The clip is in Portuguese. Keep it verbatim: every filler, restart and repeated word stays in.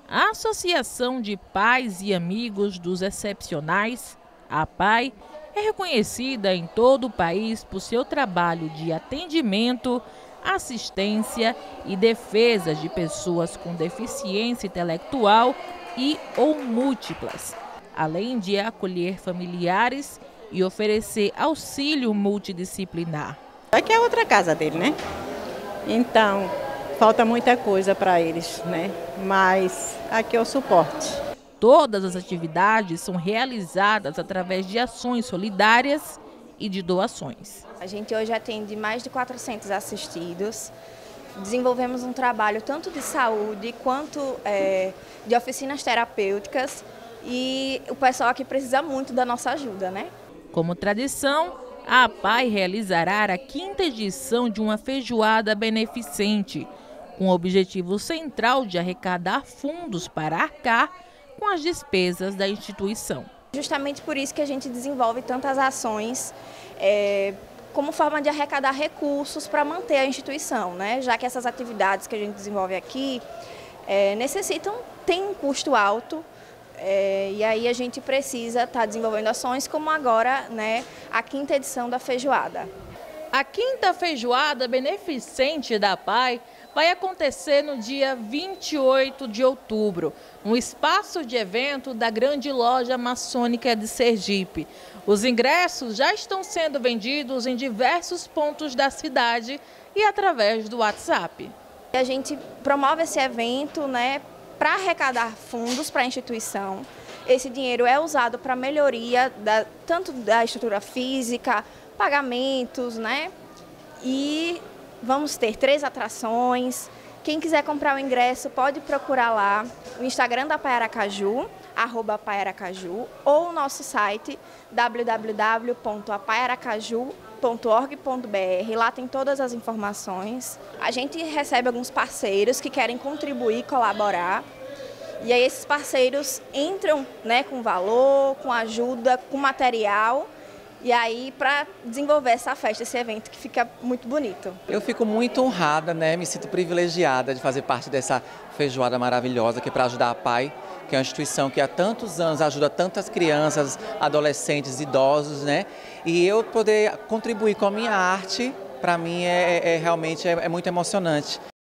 A Associação de Pais e Amigos dos Excepcionais, a APAE, é reconhecida em todo o país por seu trabalho de atendimento, assistência e defesa de pessoas com deficiência intelectual e ou múltiplas, além de acolher familiares e oferecer auxílio multidisciplinar. Aqui é outra casa dele, né? Então, falta muita coisa para eles, né? Mas aqui é o suporte. Todas as atividades são realizadas através de ações solidárias e de doações. A gente hoje atende mais de quatrocentos assistidos. Desenvolvemos um trabalho tanto de saúde quanto é, de oficinas terapêuticas e o pessoal aqui precisa muito da nossa ajuda, né? Como tradição, a APAE realizará a quinta edição de uma feijoada beneficente, com o objetivo central de arrecadar fundos para arcar com as despesas da instituição. Justamente por isso que a gente desenvolve tantas ações é, como forma de arrecadar recursos para manter a instituição, né? Já que essas atividades que a gente desenvolve aqui é, necessitam, tem um custo alto. É, e aí a gente precisa estar tá desenvolvendo ações como agora, né, a quinta edição da feijoada. A quinta feijoada beneficente da APAE vai acontecer no dia vinte e oito de outubro, no espaço de evento da Grande Loja Maçônica de Sergipe. Os ingressos já estão sendo vendidos em diversos pontos da cidade e através do WhatsApp. A gente promove esse evento, né, para arrecadar fundos para a instituição. Esse dinheiro é usado para melhoria da, tanto da estrutura física, pagamentos, né? E vamos ter três atrações. Quem quiser comprar o ingresso pode procurar lá o Instagram da APAE Aracaju, arroba APAE Aracaju, ou o nosso site w w w ponto apae aracaju ponto org ponto b r. Lá tem todas as informações. A gente recebe alguns parceiros que querem contribuir, colaborar. E aí esses parceiros entram, né, com valor, com ajuda, com material. E aí para desenvolver essa festa, esse evento que fica muito bonito. Eu fico muito honrada, né? Me sinto privilegiada de fazer parte dessa feijoada maravilhosa que é para ajudar a APAE, que é uma instituição que há tantos anos ajuda tantas crianças, adolescentes, idosos, né? E eu poder contribuir com a minha arte, para mim é, é realmente é, é muito emocionante.